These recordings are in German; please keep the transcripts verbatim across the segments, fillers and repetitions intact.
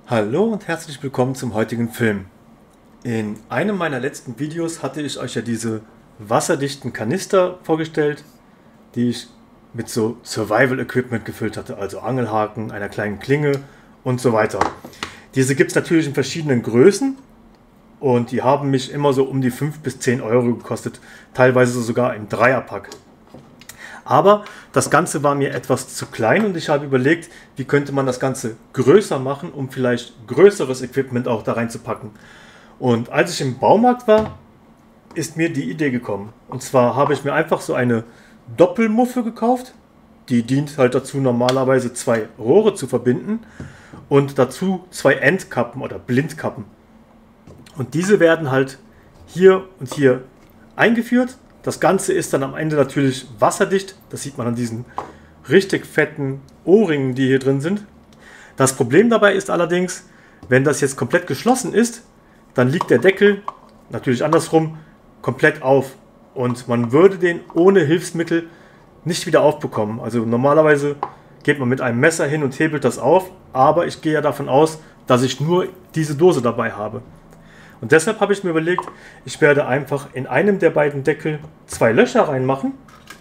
Hallo und herzlich willkommen zum heutigen Film. In einem meiner letzten Videos hatte ich euch ja diese wasserdichten Kanister vorgestellt, die ich mit so Survival Equipment gefüllt hatte, also Angelhaken, einer kleinen Klinge und so weiter. Diese gibt es natürlich in verschiedenen Größen und die haben mich immer so um die fünf bis zehn Euro gekostet, teilweise sogar im Dreierpack. Aber das Ganze war mir etwas zu klein und ich habe überlegt, wie könnte man das Ganze größer machen, um vielleicht größeres Equipment auch da reinzupacken. Und als ich im Baumarkt war, ist mir die Idee gekommen. Und zwar habe ich mir einfach so eine Doppelmuffe gekauft. Die dient halt dazu, normalerweise zwei Rohre zu verbinden und dazu zwei Endkappen oder Blindkappen. Und diese werden halt hier und hier eingeführt. Das Ganze ist dann am Ende natürlich wasserdicht. Das sieht man an diesen richtig fetten Ohrringen, die hier drin sind. Das Problem dabei ist allerdings, wenn das jetzt komplett geschlossen ist, dann liegt der Deckel, natürlich andersrum, komplett auf. Und man würde den ohne Hilfsmittel nicht wieder aufbekommen. Also normalerweise geht man mit einem Messer hin und hebelt das auf. Aber ich gehe ja davon aus, dass ich nur diese Dose dabei habe. Und deshalb habe ich mir überlegt, ich werde einfach in einem der beiden Deckel zwei Löcher reinmachen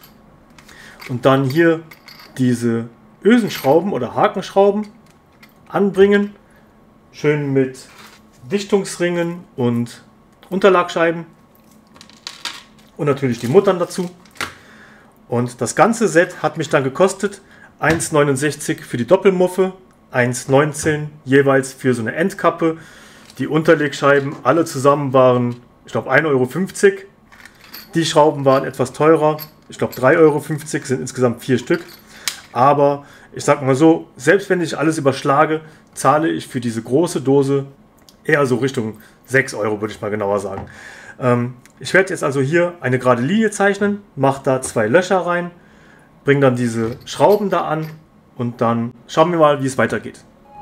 und dann hier diese Ösenschrauben oder Hakenschrauben anbringen, schön mit Dichtungsringen und Unterlagscheiben und natürlich die Muttern dazu. Und das ganze Set hat mich dann gekostet eins neunundsechzig für die Doppelmuffe, eins neunzehn jeweils für so eine Endkappe. Die Unterlegscheiben alle zusammen waren, ich glaube, ein Euro fünfzig. Die Schrauben waren etwas teurer. Ich glaube, drei Euro fünfzig, sind insgesamt vier Stück. Aber ich sag mal so, selbst wenn ich alles überschlage, zahle ich für diese große Dose eher so Richtung sechs Euro, würde ich mal genauer sagen. Ähm, ich werde jetzt also hier eine gerade Linie zeichnen, mache da zwei Löcher rein, bringe dann diese Schrauben da an und dann schauen wir mal, wie es weitergeht.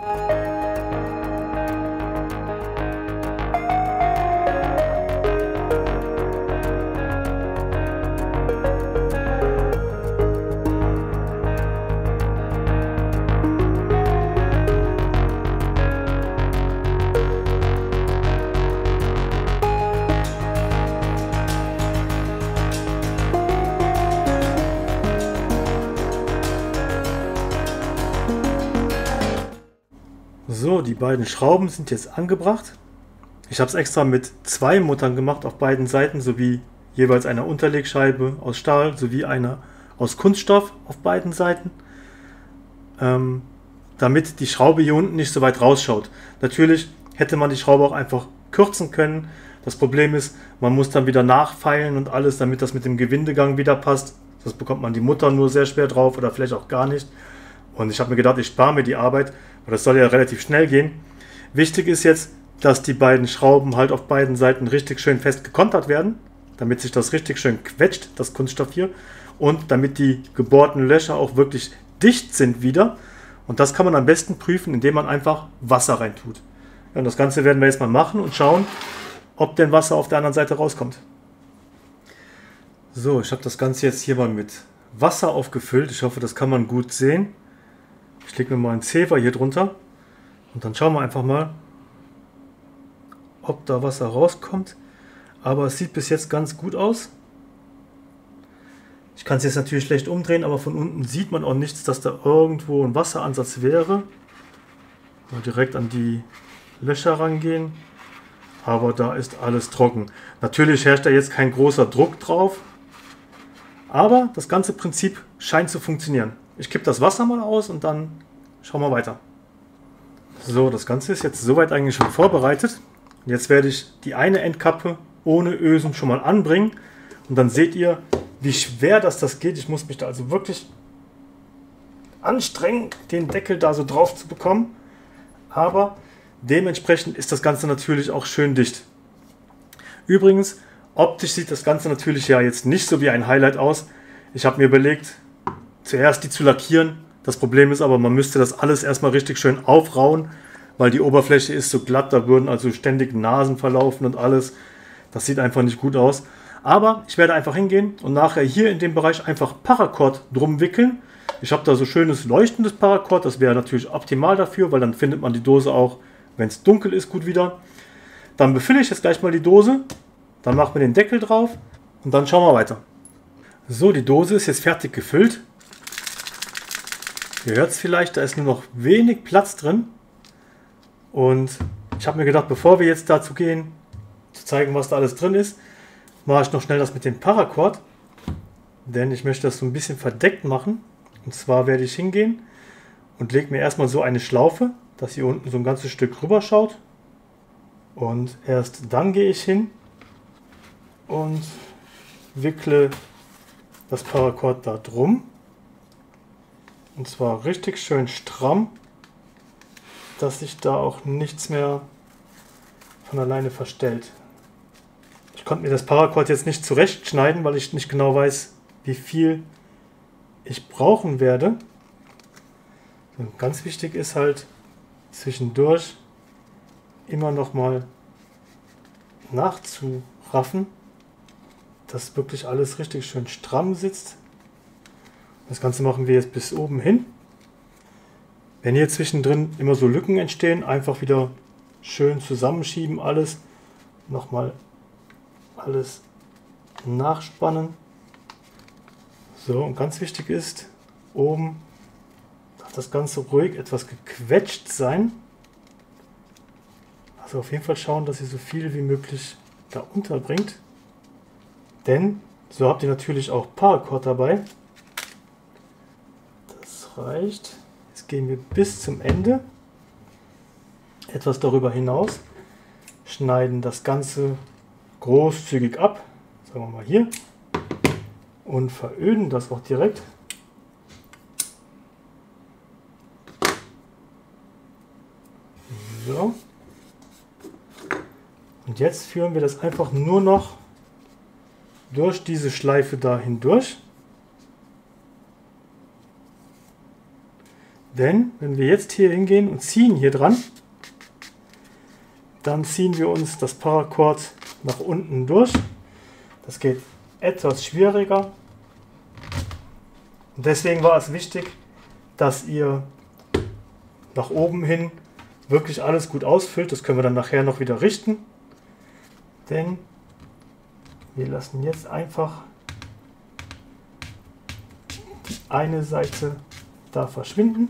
So, die beiden Schrauben sind jetzt angebracht. Ich habe es extra mit zwei Muttern gemacht auf beiden Seiten, sowie jeweils einer Unterlegscheibe aus Stahl, sowie einer aus Kunststoff auf beiden Seiten, ähm, damit die Schraube hier unten nicht so weit rausschaut. Natürlich hätte man die Schraube auch einfach kürzen können. Das Problem ist, man muss dann wieder nachfeilen und alles, damit das mit dem Gewindegang wieder passt. Das bekommt man die Mutter nur sehr schwer drauf oder vielleicht auch gar nicht. Und ich habe mir gedacht, ich spare mir die Arbeit, weil das soll ja relativ schnell gehen. Wichtig ist jetzt, dass die beiden Schrauben halt auf beiden Seiten richtig schön fest gekontert werden, damit sich das richtig schön quetscht, das Kunststoff hier, und damit die gebohrten Löcher auch wirklich dicht sind wieder. Und das kann man am besten prüfen, indem man einfach Wasser reintut. Ja, und das Ganze werden wir jetzt mal machen und schauen, ob denn Wasser auf der anderen Seite rauskommt. So, ich habe das Ganze jetzt hier mal mit Wasser aufgefüllt. Ich hoffe, das kann man gut sehen. Ich lege mir mal einen Zewa hier drunter und dann schauen wir einfach mal, ob da Wasser rauskommt. Aber es sieht bis jetzt ganz gut aus. Ich kann es jetzt natürlich schlecht umdrehen, aber von unten sieht man auch nichts, dass da irgendwo ein Wasseransatz wäre. Mal direkt an die Löcher rangehen. Aber da ist alles trocken. Natürlich herrscht da jetzt kein großer Druck drauf. Aber das ganze Prinzip scheint zu funktionieren. Ich kippe das Wasser mal aus und dann schauen wir weiter. So, das Ganze ist jetzt soweit eigentlich schon vorbereitet. Jetzt werde ich die eine Endkappe ohne Ösen schon mal anbringen. Und dann seht ihr, wie schwer das, das geht. Ich muss mich da also wirklich anstrengen, den Deckel da so drauf zu bekommen. Aber dementsprechend ist das Ganze natürlich auch schön dicht. Übrigens, optisch sieht das Ganze natürlich ja jetzt nicht so wie ein Highlight aus. Ich habe mir überlegt, zuerst die zu lackieren. Das Problem ist aber, man müsste das alles erstmal richtig schön aufrauen, weil die Oberfläche ist so glatt, da würden also ständig Nasen verlaufen und alles. Das sieht einfach nicht gut aus. Aber ich werde einfach hingehen und nachher hier in dem Bereich einfach Paracord drum wickeln. Ich habe da so schönes leuchtendes Paracord, das wäre natürlich optimal dafür, weil dann findet man die Dose auch wenn es dunkel ist, gut wieder. Dann befülle ich jetzt gleich mal die Dose, dann machen wir den Deckel drauf und dann schauen wir weiter. So, die Dose ist jetzt fertig gefüllt. Ihr hört es vielleicht, da ist nur noch wenig Platz drin. Und ich habe mir gedacht, bevor wir jetzt dazu gehen, zu zeigen, was da alles drin ist, mache ich noch schnell das mit dem Paracord. Denn ich möchte das so ein bisschen verdeckt machen. Und zwar werde ich hingehen und lege mir erstmal so eine Schlaufe, dass hier unten so ein ganzes Stück rüber schaut. Und erst dann gehe ich hin und wickle das Paracord da drum. Und zwar richtig schön stramm, dass sich da auch nichts mehr von alleine verstellt. Ich konnte mir das Paracord jetzt nicht zurechtschneiden, weil ich nicht genau weiß, wie viel ich brauchen werde. Und ganz wichtig ist halt zwischendurch immer noch mal nachzuraffen, dass wirklich alles richtig schön stramm sitzt. Das Ganze machen wir jetzt bis oben hin. Wenn hier zwischendrin immer so Lücken entstehen, einfach wieder schön zusammenschieben alles. Nochmal alles nachspannen. So, und ganz wichtig ist, oben darf das Ganze ruhig etwas gequetscht sein. Also auf jeden Fall schauen, dass ihr so viel wie möglich da unterbringt. Denn so habt ihr natürlich auch Paracord dabei. Das reicht. Jetzt gehen wir bis zum Ende. Etwas darüber hinaus. Schneiden das Ganze großzügig ab. Sagen wir mal hier. Und veröden das auch direkt. So. Und jetzt führen wir das einfach nur noch durch diese Schleife da hindurch. Denn wenn wir jetzt hier hingehen und ziehen hier dran, dann ziehen wir uns das Paracord nach unten durch. Das geht etwas schwieriger. Und deswegen war es wichtig, dass ihr nach oben hin wirklich alles gut ausfüllt. Das können wir dann nachher noch wieder richten. Denn wir lassen jetzt einfach die eine Seite da verschwinden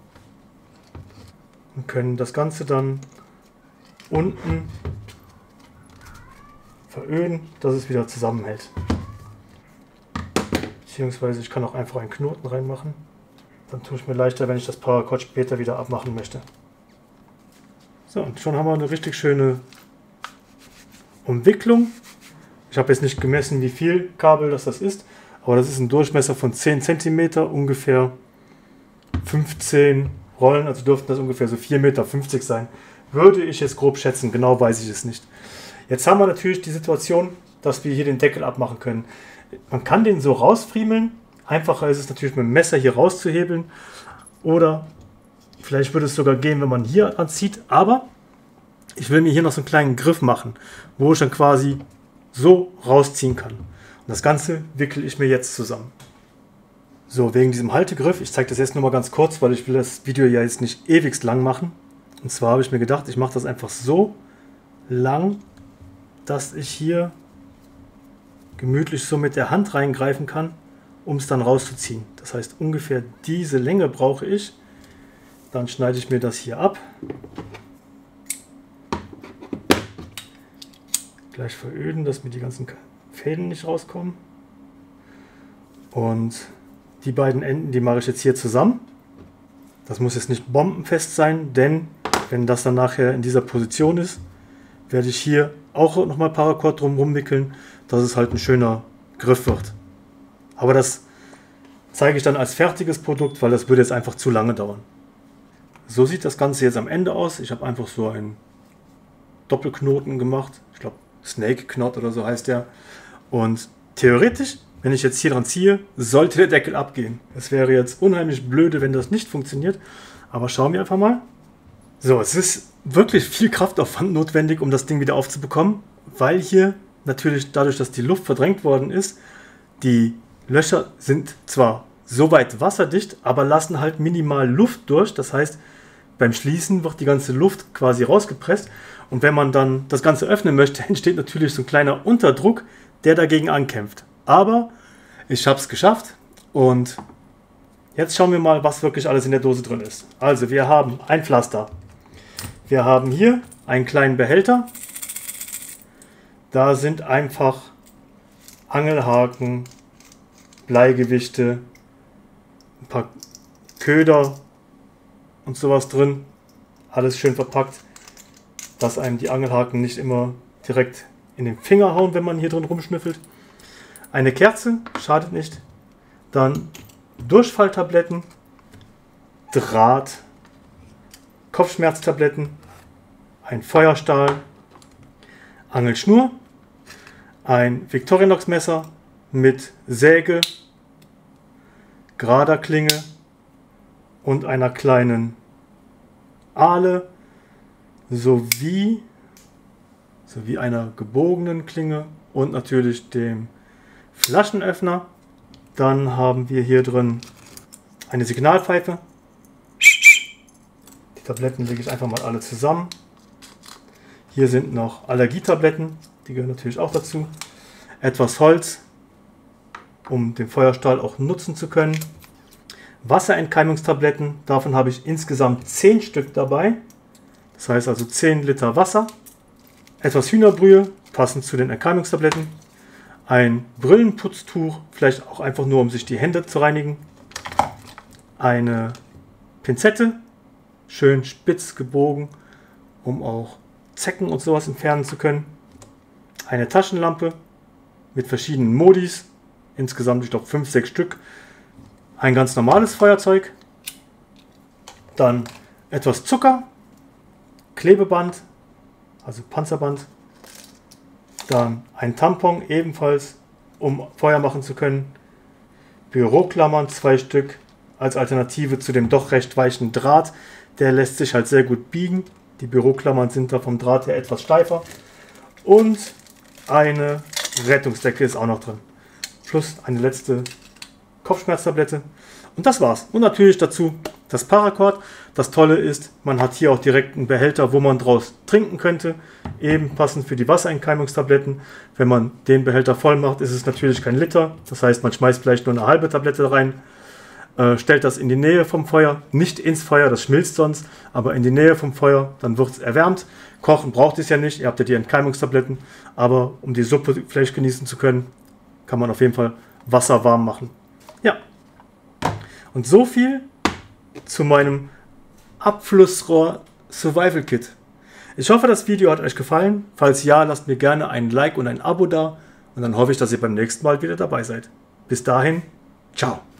und können das Ganze dann unten veröden, dass es wieder zusammenhält. Beziehungsweise ich kann auch einfach einen Knoten reinmachen. Dann tue ich mir leichter, wenn ich das Paracord später wieder abmachen möchte. So, und schon haben wir eine richtig schöne Umwicklung. Ich habe jetzt nicht gemessen, wie viel Kabel das, das ist, aber das ist ein Durchmesser von zehn Zentimeter, ungefähr fünfzehn Rollen, also dürften das ungefähr so vier Meter fünfzig sein. Würde ich jetzt grob schätzen, genau weiß ich es nicht. Jetzt haben wir natürlich die Situation, dass wir hier den Deckel abmachen können. Man kann den so rausfriemeln, einfacher ist es natürlich mit dem Messer hier rauszuhebeln oder vielleicht würde es sogar gehen, wenn man hier anzieht, aber ich will mir hier noch so einen kleinen Griff machen, wo ich dann quasi so rausziehen kann. Und das Ganze wickele ich mir jetzt zusammen. So, wegen diesem Haltegriff, ich zeige das jetzt nur mal ganz kurz, weil ich will das Video ja jetzt nicht ewigst lang machen. Und zwar habe ich mir gedacht, ich mache das einfach so lang, dass ich hier gemütlich so mit der Hand reingreifen kann, um es dann rauszuziehen. Das heißt, ungefähr diese Länge brauche ich. Dann schneide ich mir das hier ab. Gleich veröden, dass mir die ganzen Fäden nicht rauskommen. Und die beiden Enden, die mache ich jetzt hier zusammen. Das muss jetzt nicht bombenfest sein, denn wenn das dann nachher in dieser Position ist, werde ich hier auch nochmal Paracord drum rumwickeln, dass es halt ein schöner Griff wird. Aber das zeige ich dann als fertiges Produkt, weil das würde jetzt einfach zu lange dauern. So sieht das Ganze jetzt am Ende aus. Ich habe einfach so einen Doppelknoten gemacht. Ich glaube Snake Knot oder so heißt der. Und theoretisch, wenn ich jetzt hier dran ziehe, sollte der Deckel abgehen. Es wäre jetzt unheimlich blöde, wenn das nicht funktioniert. Aber schauen wir einfach mal. So, es ist wirklich viel Kraftaufwand notwendig, um das Ding wieder aufzubekommen, weil hier natürlich dadurch, dass die Luft verdrängt worden ist, die Löcher sind zwar soweit wasserdicht, aber lassen halt minimal Luft durch. Das heißt, beim Schließen wird die ganze Luft quasi rausgepresst. Und wenn man dann das Ganze öffnen möchte, entsteht natürlich so ein kleiner Unterdruck, der dagegen ankämpft. Aber ich habe es geschafft und jetzt schauen wir mal, was wirklich alles in der Dose drin ist. Also wir haben ein Pflaster. Wir haben hier einen kleinen Behälter. Da sind einfach Angelhaken, Bleigewichte, ein paar Köder und sowas drin. Alles schön verpackt, dass einem die Angelhaken nicht immer direkt in den Finger hauen, wenn man hier drin rumschnüffelt. Eine Kerze, schadet nicht. Dann Durchfalltabletten, Draht, Kopfschmerztabletten, ein Feuerstahl, Angelschnur, ein Victorinox Messer mit Säge, gerader Klinge und einer kleinen Ahle sowie, sowie einer gebogenen Klinge und natürlich dem Flaschenöffner. Dann haben wir hier drin eine Signalpfeife. Die Tabletten lege ich einfach mal alle zusammen. Hier sind noch Allergietabletten, die gehören natürlich auch dazu. Etwas Holz, um den Feuerstahl auch nutzen zu können. Wasserentkeimungstabletten, davon habe ich insgesamt zehn Stück dabei. Das heißt also zehn Liter Wasser. Etwas Hühnerbrühe, passend zu den Entkeimungstabletten. Ein Brillenputztuch, vielleicht auch einfach nur, um sich die Hände zu reinigen. Eine Pinzette, schön spitz gebogen, um auch Zecken und sowas entfernen zu können. Eine Taschenlampe mit verschiedenen Modis, insgesamt ich glaube fünf, sechs Stück. Ein ganz normales Feuerzeug. Dann etwas Zucker, Klebeband, also Panzerband. Dann ein Tampon ebenfalls, um Feuer machen zu können. Büroklammern, zwei Stück, als Alternative zu dem doch recht weichen Draht. Der lässt sich halt sehr gut biegen. Die Büroklammern sind da vom Draht her etwas steifer. Und eine Rettungsdecke ist auch noch drin. Plus eine letzte Kopfschmerztablette. Und das war's. Und natürlich dazu das Paracord. Das Tolle ist, man hat hier auch direkt einen Behälter, wo man draus trinken könnte. Eben passend für die Wasserentkeimungstabletten. Wenn man den Behälter voll macht, ist es natürlich kein Liter. Das heißt, man schmeißt vielleicht nur eine halbe Tablette rein. Äh, stellt das in die Nähe vom Feuer, nicht ins Feuer, das schmilzt sonst, aber in die Nähe vom Feuer, dann wird es erwärmt. Kochen braucht es ja nicht, ihr habt ja die Entkeimungstabletten, aber um die Suppe vielleicht genießen zu können, kann man auf jeden Fall Wasser warm machen. Ja, und so viel zu meinem Abflussrohr Survival Kit. Ich hoffe, das Video hat euch gefallen. Falls ja, lasst mir gerne ein Like und ein Abo da und dann hoffe ich, dass ihr beim nächsten Mal wieder dabei seid. Bis dahin, ciao.